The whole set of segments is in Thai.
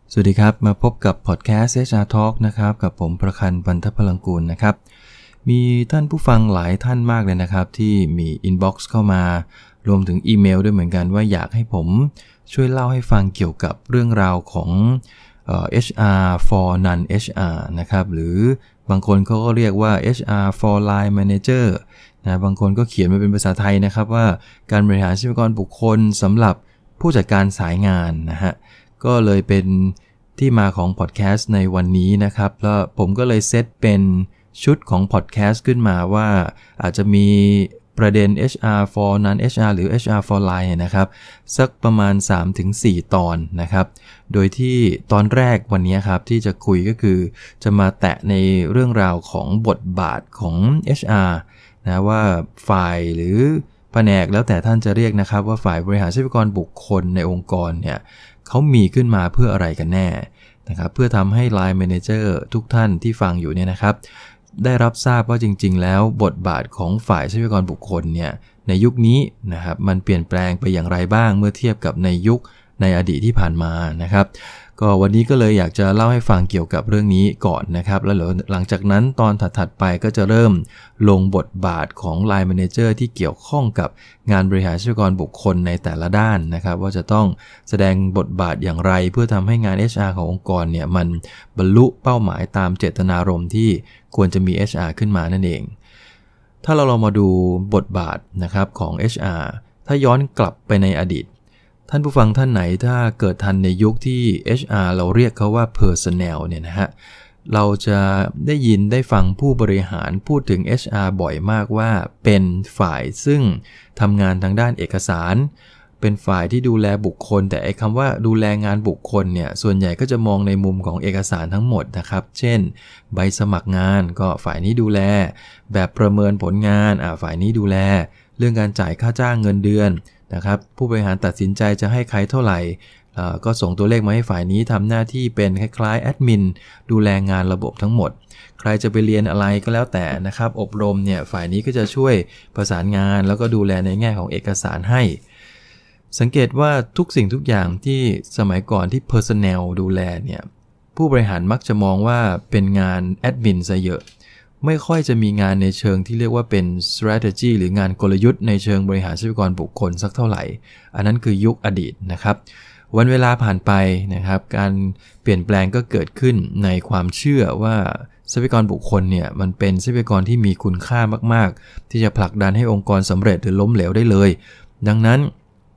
สวัสดีครับมาพบกับพอดแคสต์ HR Talk นะครับกับผมประคัน ปันทพลังกูลนะครับมีท่านผู้ฟังหลายท่านมากเลยนะครับที่มีอินบ็อกซ์เข้ามารวมถึงอีเมลด้วยเหมือนกันว่าอยากให้ผมช่วยเล่าให้ฟังเกี่ยวกับเรื่องราวของHR for non HR นะครับหรือบางคนเขาก็เรียกว่า HR for line manager นะบางคนก็เขียนมาเป็นภาษาไทยนะครับว่าการบริหารทรัพยากรบุคคลสำหรับผู้จัดการสายงานนะฮะก็เลยเป็นที่มาของพอดแคสต์ในวันนี้นะครับแล้วผมก็เลยเซตเป็นชุดของพอดแคสต์ขึ้นมาว่าอาจจะมีประเด็น HR for non HR หรือ HR for line นะครับสักประมาณ 3-4 ตอนนะครับโดยที่ตอนแรกวันนี้ครับที่จะคุยก็คือจะมาแตะในเรื่องราวของบทบาทของ HR นะว่าฝ่ายหรือแผนกแล้วแต่ท่านจะเรียกนะครับว่าฝ่ายบริหารทรัพยากรบุคคลในองค์กรเนี่ยเขามีขึ้นมาเพื่ออะไรกันแน่นะครับเพื่อทำให้ Line Manager ทุกท่านที่ฟังอยู่เนี่ยนะครับได้รับทราบว่าจริงๆแล้วบทบาทของฝ่ายทรัพยากรบุคคลเนี่ยในยุคนี้นะครับมันเปลี่ยนแปลงไปอย่างไรบ้างเมื่อเทียบกับในยุคในอดีตที่ผ่านมานะครับก็วันนี้ก็เลยอยากจะเล่าให้ฟังเกี่ยวกับเรื่องนี้ก่อนนะครับแล้วหลังจากนั้นตอนถัดๆไปก็จะเริ่มลงบทบาทของ Line Manager ที่เกี่ยวข้องกับงานบริหารทรัพยากรบุคคลในแต่ละด้านนะครับว่าจะต้องแสดงบทบาทอย่างไรเพื่อทำให้งาน HR ขององค์กรเนี่ยมันบรรลุเป้าหมายตามเจตนารมณ์ที่ควรจะมี HR ขึ้นมานั่นเองถ้าเราลองมาดูบทบาทนะครับของ HR ถ้าย้อนกลับไปในอดีตท่านผู้ฟังท่านไหนถ้าเกิดทันในยุคที่ HR เราเรียกเขาว่า personnel เนี่ยนะฮะเราจะได้ยินได้ฟังผู้บริหารพูดถึง HR บ่อยมากว่าเป็นฝ่ายซึ่งทำงานทางด้านเอกสารเป็นฝ่ายที่ดูแลบุคคลแต่ไอ้คำว่าดูแลงานบุคคลเนี่ยส่วนใหญ่ก็จะมองในมุมของเอกสารทั้งหมดนะครับเช่นใบสมัครงานก็ฝ่ายนี้ดูแลแบบประเมินผลงานฝ่ายนี้ดูแลเรื่องการจ่ายค่าจ้างเงินเดือนนะครับผู้บริหารตัดสินใจจะให้ใครเท่าไหร่ก็ส่งตัวเลขมาให้ฝ่ายนี้ทำหน้าที่เป็นคล้ายๆแอดมินดูแลงานระบบทั้งหมดใครจะไปเรียนอะไรก็แล้วแต่นะครับอบรมเนี่ยฝ่ายนี้ก็จะช่วยประสานงานแล้วก็ดูแลในแง่ของเอกสารให้สังเกตว่าทุกสิ่งทุกอย่างที่สมัยก่อนที่ personnel ดูแลเนี่ยผู้บริหารมักจะมองว่าเป็นงานแอดมินซะเยอะไม่ค่อยจะมีงานในเชิงที่เรียกว่าเป็น strategy หรืองานกลยุทธ์ในเชิงบริหารทรัพยากรบุคคลสักเท่าไหร่อันนั้นคือยุคอดีตนะครับวันเวลาผ่านไปนะครับการเปลี่ยนแปลงก็เกิดขึ้นในความเชื่อว่าทรัพยากรบุคคลเนี่ยมันเป็นทรัพยากรที่มีคุณค่ามากๆที่จะผลักดันให้องค์กรสำเร็จหรือล้มเหลวได้เลยดังนั้น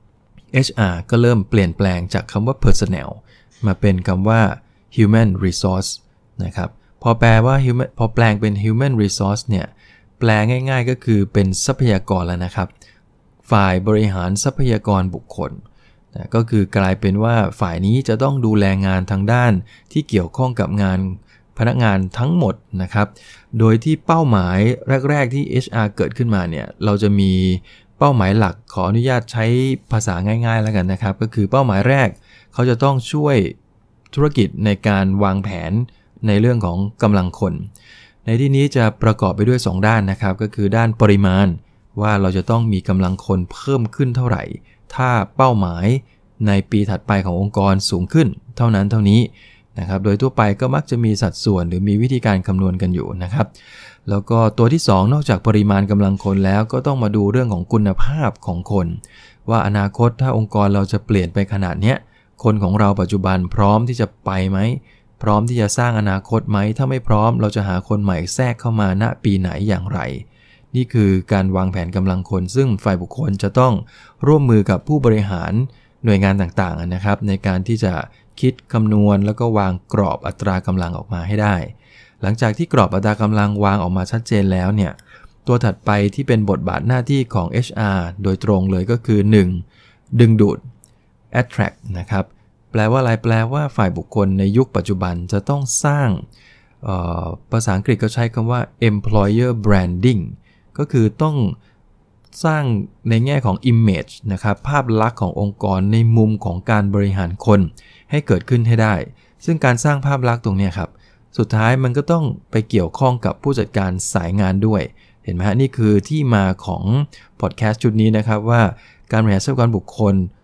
HR ก็เริ่มเปลี่ยนแปลงจากคำว่า personnel มาเป็นคำว่า human resource นะครับพอแปลงเป็น human resource เนี่ยแปลง่ายๆก็คือเป็นทรัพยากรแล้วนะครับฝ่ายบริหารทรัพยากรบุคคลนะก็คือกลายเป็นว่าฝ่ายนี้จะต้องดูแลงานทางด้านที่เกี่ยวข้องกับงานพนักงานทั้งหมดนะครับโดยที่เป้าหมายแรกๆที่ HR เกิดขึ้นมาเนี่ยเราจะมีเป้าหมายหลักขออนุญาตใช้ภาษาง่ายๆแล้วกันนะครับก็คือเป้าหมายแรกเขาจะต้องช่วยธุรกิจในการวางแผนในเรื่องของกำลังคนในที่นี้จะประกอบไปด้วย2ด้านนะครับก็คือด้านปริมาณว่าเราจะต้องมีกำลังคนเพิ่มขึ้นเท่าไหร่ถ้าเป้าหมายในปีถัดไปขององค์กรสูงขึ้นเท่านั้นเท่านี้นะครับโดยทั่วไปก็มักจะมีสัดส่วนหรือมีวิธีการคำนวณกันอยู่นะครับแล้วก็ตัวที่2นอกจากปริมาณกำลังคนแล้วก็ต้องมาดูเรื่องของคุณภาพของคนว่าอนาคตถ้าองค์กรเราจะเปลี่ยนไปขนาดเนี้ยคนของเราปัจจุบันพร้อมที่จะไปไหมพร้อมที่จะสร้างอนาคตไหมถ้าไม่พร้อมเราจะหาคนใหม่แทรกเข้ามาณปีไหนอย่างไรนี่คือการวางแผนกำลังคนซึ่งฝ่ายบุคคลจะต้องร่วมมือกับผู้บริหารหน่วยงานต่างๆนะครับในการที่จะคิดคำนวณแล้วก็วางกรอบอัตรากำลังออกมาให้ได้หลังจากที่กรอบอัตรากำลังวางออกมาชัดเจนแล้วเนี่ยตัวถัดไปที่เป็นบทบาทหน้าที่ของ HR โดยตรงเลยก็คือ 1. ดึงดูด attract นะครับแปลว่าอะไรแปลว่าฝ่ายบุคคลในยุคปัจจุบันจะต้องสร้างภาษาอังกฤษก็ใช้คำว่า employer branding ก็คือต้องสร้างในแง่ของ image นะครับภาพลักษณ์ขององค์กรในมุมของการบริหารคนให้เกิดขึ้นให้ได้ซึ่งการสร้างภาพลักษณ์ตรงนี้ครับสุดท้ายมันก็ต้องไปเกี่ยวข้องกับผู้จัดการสายงานด้วยเห็นไหมฮะนี่คือที่มาของพอดแคสต์ชุดนี้นะครับว่าการบริหารทรัพยากรบุคคล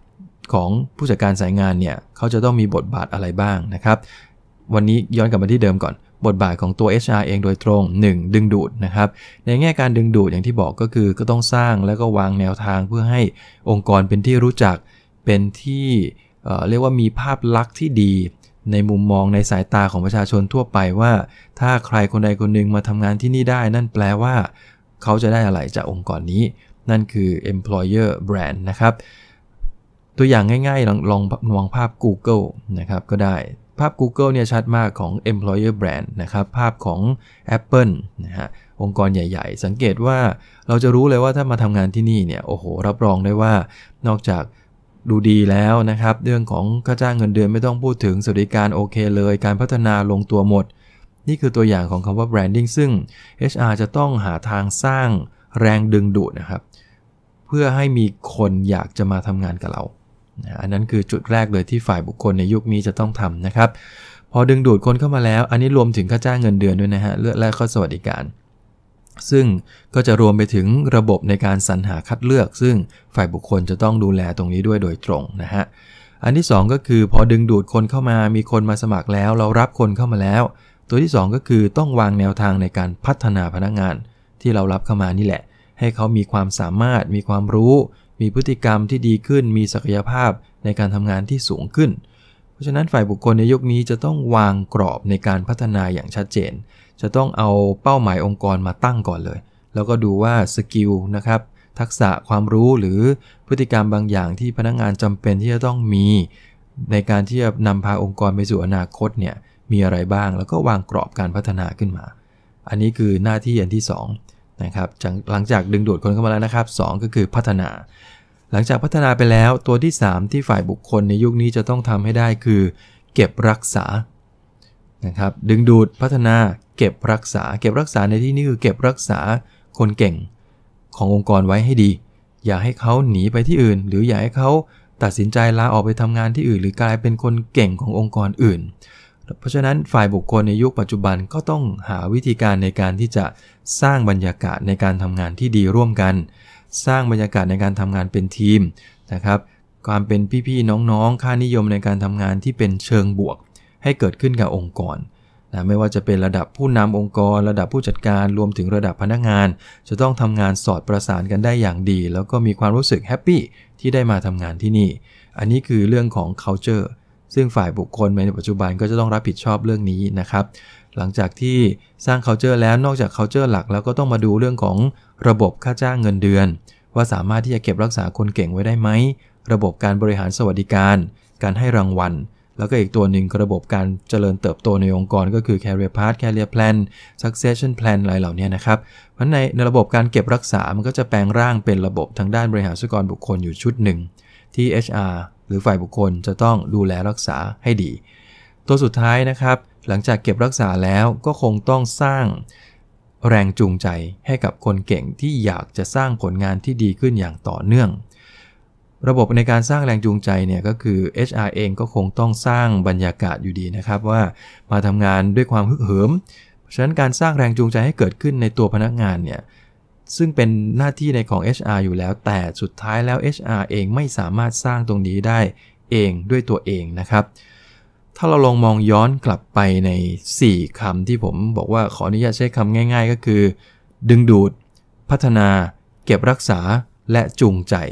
ของผู้จัดการสายงานเนี่ยเขาจะต้องมีบทบาทอะไรบ้างนะครับวันนี้ย้อนกลับมาที่เดิมก่อนบทบาทของตัว HR เองโดยตรง 1. ดึงดูดนะครับในแง่การดึงดูดอย่างที่บอกก็คือก็ต้องสร้างแล้วก็วางแนวทางเพื่อให้องค์กรเป็นที่รู้จักเป็นที่เรียกว่ามีภาพลักษณ์ที่ดีในมุมมองในสายตาของประชาชนทั่วไปว่าถ้าใครคนใดคนหนึ่งมาทำงานที่นี่ได้นั่นแปลว่าเขาจะได้อะไรจากองค์กรนี้นั่นคือ employer brand นะครับตัวอย่างง่ายๆลองมองภาพ Google นะครับก็ได้ภาพ Google เนี่ยชัดมากของ employer brand นะครับภาพของ Apple นะฮะองค์กรใหญ่ๆสังเกตว่าเราจะรู้เลยว่าถ้ามาทำงานที่นี่เนี่ยโอ้โหรับรองได้ว่านอกจากดูดีแล้วนะครับเรื่องของค่าจ้างเงินเดือนไม่ต้องพูดถึงสวัสดิการโอเคเลยการพัฒนาลงตัวหมดนี่คือตัวอย่างของคำว่า branding ซึ่ง HR จะต้องหาทางสร้างแรงดึงดูดนะครับเพื่อให้มีคนอยากจะมาทำงานกับเราอันนั้นคือจุดแรกเลยที่ฝ่ายบุคคลในยุคนี้จะต้องทำนะครับพอดึงดูดคนเข้ามาแล้วอันนี้รวมถึงค่าจ้างเงินเดือนด้วยนะฮะและข้อสวัสดิการซึ่งก็จะรวมไปถึงระบบในการสรรหาคัดเลือกซึ่งฝ่ายบุคคลจะต้องดูแลตรงนี้ด้วยโดยตรงนะฮะอันที่2ก็คือพอดึงดูดคนเข้ามามีคนมาสมัครแล้วเรารับคนเข้ามาแล้วตัวที่2ก็คือต้องวางแนวทางในการพัฒนาพนักงานที่เรารับเข้ามานี่แหละให้เขามีความสามารถมีความรู้มีพฤติกรรมที่ดีขึ้นมีศักยภาพในการทำงานที่สูงขึ้นเพราะฉะนั้นฝ่ายบุคคลในยุคนี้จะต้องวางกรอบในการพัฒนาอย่างชัดเจนจะต้องเอาเป้าหมายองค์กรมาตั้งก่อนเลยแล้วก็ดูว่าสกิลนะครับทักษะความรู้หรือพฤติกรรมบางอย่างที่พนักงานจำเป็นที่จะต้องมีในการที่จะนำพาองค์กรไปสู่อนาคตเนี่ยมีอะไรบ้างแล้วก็วางกรอบการพัฒนาขึ้นมาอันนี้คือหน้าที่อันที่2นะครับหลังจากดึงดูดคนเข้ามาแล้วนะครับ2ก็คือพัฒนาหลังจากพัฒนาไปแล้วตัวที่3ที่ฝ่ายบุคคลในยุคนี้จะต้องทำให้ได้คือเก็บรักษานะครับดึงดูดพัฒนาเก็บรักษาในที่นี้คือเก็บรักษาคนเก่งขององค์กรไว้ให้ดีอย่าให้เขาหนีไปที่อื่นหรืออย่าให้เขาตัดสินใจลาออกไปทำงานที่อื่นหรือกลายเป็นคนเก่งขององค์กรอื่นเพราะฉะนั้นฝ่ายบุคคลในยุคปัจจุบันก็ต้องหาวิธีการในการที่จะสร้างบรรยากาศในการทำงานที่ดีร่วมกันสร้างบรรยากาศในการทำงานเป็นทีมนะครับความเป็นพี่ๆน้องๆค่านิยมในการทำงานที่เป็นเชิงบวกให้เกิดขึ้นกับองค์กรนะไม่ว่าจะเป็นระดับผู้นำองค์กรระดับผู้จัดการรวมถึงระดับพนักงานจะต้องทำงานสอดประสานกันได้อย่างดีแล้วก็มีความรู้สึกแฮปปี้ที่ได้มาทำงานที่นี่อันนี้คือเรื่องของ culture ซึ่งฝ่ายบุคคลในปัจจุบันก็จะต้องรับผิดชอบเรื่องนี้นะครับหลังจากที่สร้าง culture แล้วนอกจาก culture หลักแล้วก็ต้องมาดูเรื่องของระบบค่าจ้างเงินเดือนว่าสามารถที่จะเก็บรักษาคนเก่งไว้ได้ไหมระบบการบริหารสวัสดิการการให้รางวัลแล้วก็อีกตัวหนึ่งระบบการเจริญเติบโตในองค์กรก็คือ career path career plan succession plan อะไรเหล่านี้นะครับเพราะในระบบการเก็บรักษามันก็จะแปลงร่างเป็นระบบทางด้านบริหารทรัพยากรบุคคลอยู่ชุดหนึ่งที่ HR หรือฝ่ายบุคคลจะต้องดูแลรักษาให้ดีตัวสุดท้ายนะครับหลังจากเก็บรักษาแล้วก็คงต้องสร้างแรงจูงใจให้กับคนเก่งที่อยากจะสร้างผลงานที่ดีขึ้นอย่างต่อเนื่องระบบในการสร้างแรงจูงใจเนี่ยก็คือ HR เองก็คงต้องสร้างบรรยากาศอยู่ดีนะครับว่ามาทำงานด้วยความฮึกเหิมเพราะฉะนั้นการสร้างแรงจูงใจให้เกิดขึ้นในตัวพนักงานเนี่ยซึ่งเป็นหน้าที่ในของ HR อยู่แล้วแต่สุดท้ายแล้ว HR เองไม่สามารถสร้างตรงนี้ได้เองด้วยตัวเองนะครับถ้าเราลองมองย้อนกลับไปใน4คำที่ผมบอกว่าขออนุญาตใช้คำง่ายๆก็คือดึงดูดพัฒนาเก็บรักษาและจูงใจ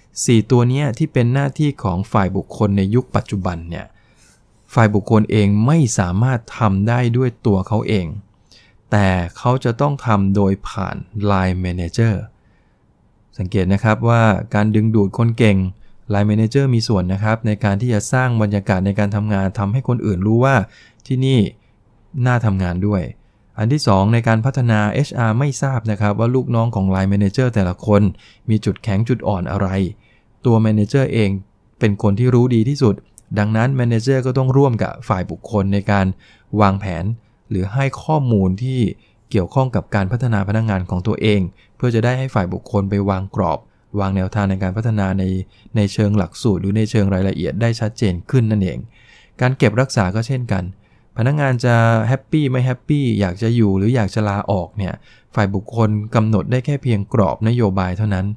4ตัวนี้ที่เป็นหน้าที่ของฝ่ายบุคคลในยุคปัจจุบันเนี่ยฝ่ายบุคคลเองไม่สามารถทำได้ด้วยตัวเขาเองแต่เขาจะต้องทำโดยผ่าน Line Manager สังเกตนะครับว่าการดึงดูดคนเก่ง Line Manager มีส่วนนะครับในการที่จะสร้างบรรยากาศในการทำงานทำให้คนอื่นรู้ว่าที่นี่น่าทำงานด้วยอันที่2ในการพัฒนา HR ไม่ทราบนะครับว่าลูกน้องของ Line Manager แต่ละคนมีจุดแข็งจุดอ่อนอะไรตัว Manager เองเป็นคนที่รู้ดีที่สุดดังนั้น Manager ก็ต้องร่วมกับฝ่ายบุคคลในการวางแผนหรือให้ข้อมูลที่เกี่ยวข้องกับการพัฒนาพนักงานของตัวเองเพื่อจะได้ให้ฝ่ายบุคคลไปวางกรอบวางแนวทางในการพัฒนาในเชิงหลักสูตรหรือในเชิงรายละเอียดได้ชัดเจนขึ้นนั่นเองการเก็บรักษาก็เช่นกันพนักงานจะแฮปปี้ไม่แฮปปี้อยากจะอยู่หรืออยากจะลาออกเนี่ยฝ่ายบุคคลกำหนดได้แค่เพียงกรอบนโยบายเท่านั้น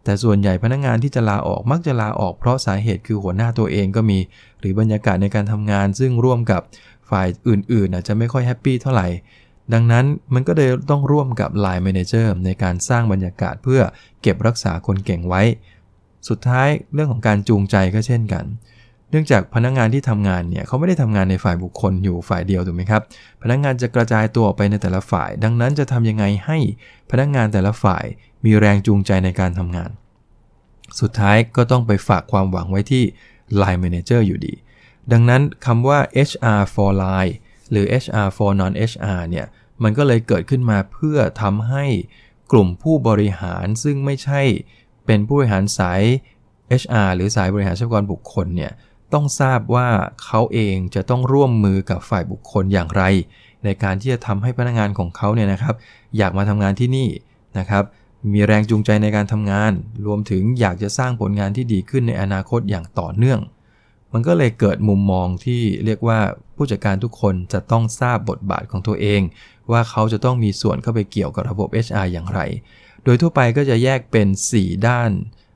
แต่ส่วนใหญ่พนักงานที่จะลาออกมักจะลาออกเพราะสาเหตุคือหัวหน้าตัวเองก็มีหรือบรรยากาศในการทำงานซึ่งร่วมกับฝ่ายอื่นๆอาจจะไม่ค่อยแฮปปี้เท่าไหร่ดังนั้นมันก็เลยต้องร่วมกับ Line Manager ในการสร้างบรรยากาศเพื่อเก็บรักษาคนเก่งไว้สุดท้ายเรื่องของการจูงใจก็เช่นกันเนื่องจากพนักงานที่ทำงานเนี่ยเขาไม่ได้ทำงานในฝ่ายบุคคลอยู่ฝ่ายเดียวถูกไหมครับพนักงานจะกระจายตัวออกไปในแต่ละฝ่ายดังนั้นจะทำยังไงให้พนักงานแต่ละฝ่ายมีแรงจูงใจในการทำงานสุดท้ายก็ต้องไปฝากความหวังไว้ที่ Line Manager อยู่ดีดังนั้นคำว่า HR for Line หรือ HR for non HR เนี่ยมันก็เลยเกิดขึ้นมาเพื่อทำให้กลุ่มผู้บริหารซึ่งไม่ใช่เป็นผู้บริหารสาย HR หรือสายบริหารทรัพยากรบุคคลเนี่ยต้องทราบว่าเขาเองจะต้องร่วมมือกับฝ่ายบุคคลอย่างไรในการที่จะทำให้พนักงานของเขาเนี่ยนะครับอยากมาทำงานที่นี่นะครับมีแรงจูงใจในการทำงานรวมถึงอยากจะสร้างผลงานที่ดีขึ้นในอนาคตอย่างต่อเนื่องมันก็เลยเกิดมุมมองที่เรียกว่าผู้จัดการทุกคนจะต้องทราบบทบาทของตัวเองว่าเขาจะต้องมีส่วนเข้าไปเกี่ยวกับระบบ HR อย่างไรโดยทั่วไปก็จะแยกเป็น4ด้าน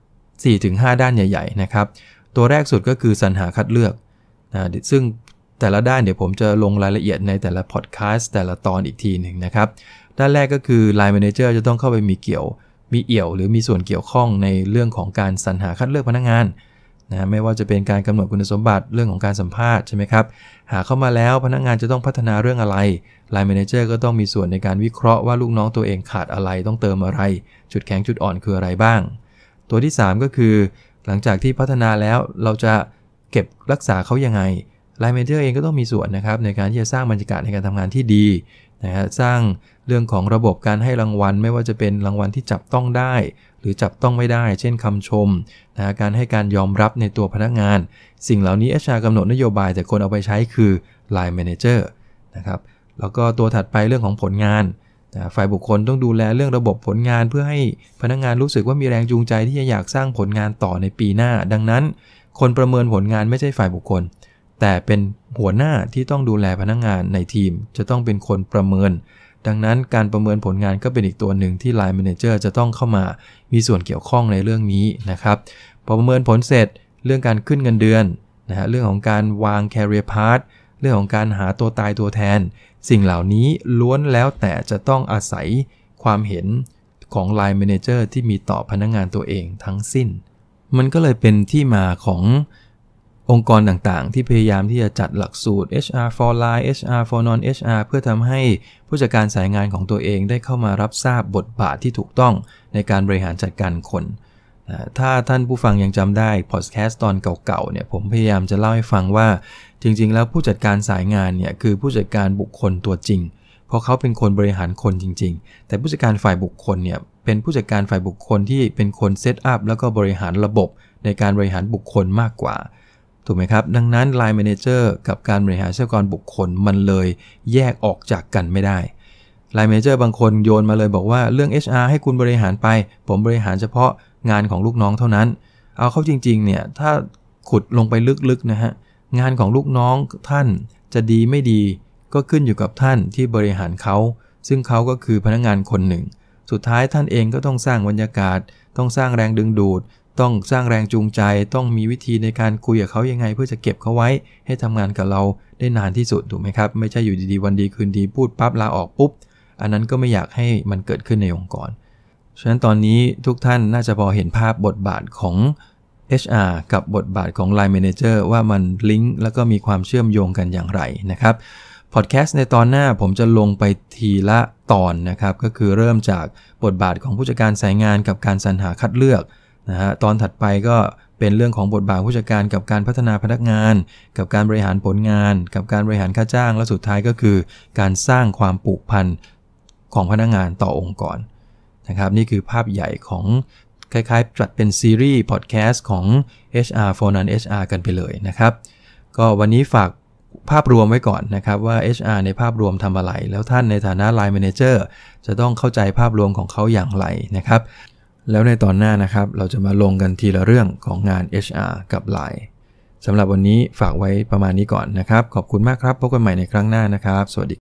4-5 ด้านใหญ่ๆนะครับตัวแรกสุดก็คือสรรหาคัดเลือกนะซึ่งแต่ละด้านเดี๋ยวผมจะลงรายละเอียดในแต่ละพอดแคสต์แต่ละตอนอีกทีหนึ่งนะครับด้านแรกก็คือ Line Manager จะต้องเข้าไปมีเอี่ยวหรือมีส่วนเกี่ยวข้องในเรื่องของการสรรหาคัดเลือกพนักงานนะไม่ว่าจะเป็นการกำหนดคุณสมบัติเรื่องของการสัมภาษณ์ใช่ไหมครับหาเข้ามาแล้วพนักงานจะต้องพัฒนาเรื่องอะไร Line Manager ก็ต้องมีส่วนในการวิเคราะห์ว่าลูกน้องตัวเองขาดอะไรต้องเติมอะไรจุดแข็งจุดอ่อนคืออะไรบ้างตัวที่3ก็คือหลังจากที่พัฒนาแล้วเราจะเก็บรักษาเขายังไง Line Manager เองก็ต้องมีส่วนนะครับในการที่จะสร้างบรรยากาศในการทำงานที่ดีนะฮะสร้างเรื่องของระบบการให้รางวัลไม่ว่าจะเป็นรางวัลที่จับต้องได้หรือจับต้องไม่ได้เช่นคำชมนะการให้การยอมรับในตัวพนักงานสิ่งเหล่านี้ HR กำหนดนโยบายแต่คนเอาไปใช้คือ Line Manager นะครับแล้วก็ตัวถัดไปเรื่องของผลงานฝ่ายบุคคลต้องดูแลเรื่องระบบผลงานเพื่อให้พนักงานรู้สึกว่ามีแรงจูงใจที่จะอยากสร้างผลงานต่อในปีหน้าดังนั้นคนประเมินผลงานไม่ใช่ฝ่ายบุคคลแต่เป็นหัวหน้าที่ต้องดูแลพนักงานในทีมจะต้องเป็นคนประเมินดังนั้นการประเมินผลงานก็เป็นอีกตัวหนึ่งที่ Line Manager จะต้องเข้ามามีส่วนเกี่ยวข้องในเรื่องนี้นะครับพอประเมินผลเสร็จเรื่องการขึ้นเงินเดือนนะฮะเรื่องของการวาง career path เรื่องของการหาตัวตายตัวแทนสิ่งเหล่านี้ล้วนแล้วแต่จะต้องอาศัยความเห็นของ Line Manager ที่มีต่อพนักงานตัวเองทั้งสิ้นมันก็เลยเป็นที่มาขององค์กรต่างๆที่พยายามที่จะจัดหลักสูตร HR for Line HR for non HR เพื่อทำให้ผู้จัดการสายงานของตัวเองได้เข้ามารับทราบบทบาทที่ถูกต้องในการบริหารจัดการคนถ้าท่านผู้ฟังยังจำได้พอดแคสต์ตอนเก่าๆเนี่ยผมพยายามจะเล่าให้ฟังว่าจริงๆแล้วผู้จัดการสายงานเนี่ยคือผู้จัดการบุคคลตัวจริงเพราะเขาเป็นคนบริหารคนจริงๆแต่ผู้จัดการฝ่ายบุคคลเนี่ยเป็นผู้จัดการฝ่ายบุคคลที่เป็นคนเซตอัพแล้วก็บริหารระบบในการบริหารบุคคลมากกว่าถูกไหมครับดังนั้น Line Manager กับการบริหารทรัพยากรบุคคลมันเลยแยกออกจากกันไม่ได้ Line Manager บางคนโยนมาเลยบอกว่าเรื่อง HR ให้คุณบริหารไปผมบริหารเฉพาะงานของลูกน้องเท่านั้นเอาเข้าจริงๆเนี่ยถ้าขุดลงไปลึกๆนะฮะงานของลูกน้องท่านจะดีไม่ดีก็ขึ้นอยู่กับท่านที่บริหารเขาซึ่งเขาก็คือพนักงานคนหนึ่งสุดท้ายท่านเองก็ต้องสร้างบรรยากาศต้องสร้างแรงดึงดูดต้องสร้างแรงจูงใจต้องมีวิธีในการคุยกับเขายังไงเพื่อจะเก็บเขาไว้ให้ทำงานกับเราได้นานที่สุดถูกไหมครับไม่ใช่อยู่ดีๆวันดีคืนดีพูดปั๊บลาออกปุ๊บอันนั้นก็ไม่อยากให้มันเกิดขึ้นในองค์กรฉะนั้นตอนนี้ทุกท่านน่าจะพอเห็นภาพบทบาทของ HR กับบทบาทของ Line Manager ว่ามันลิงก์แล้วก็มีความเชื่อมโยงกันอย่างไรนะครับพอดแคสต์ในตอนหน้าผมจะลงไปทีละตอนนะครับก็คือเริ่มจากบทบาทของผู้จัดการสายงานกับการสรรหาคัดเลือกนะฮะตอนถัดไปก็เป็นเรื่องของบทบาทผู้จัดการกับการพัฒนาพนักงานกับการบริหารผลงานกับการบริหารค่าจ้างและสุดท้ายก็คือการสร้างความผูกพันของพนักงานต่อองค์กรนะครับนี่คือภาพใหญ่ของคล้ายๆจัดเป็นซีรีส์พอดแคสต์ของ HR for non HR กันไปเลยนะครับก็วันนี้ฝากภาพรวมไว้ก่อนนะครับว่า HR ในภาพรวมทำอะไรแล้วท่านในฐานะ Line Manager จะต้องเข้าใจภาพรวมของเขาอย่างไรนะครับแล้วในตอนหน้านะครับเราจะมาลงกันทีละเรื่องของงาน HR กับ Line สำหรับวันนี้ฝากไว้ประมาณนี้ก่อนนะครับขอบคุณมากครับพบกันใหม่ในครั้งหน้านะครับสวัสดี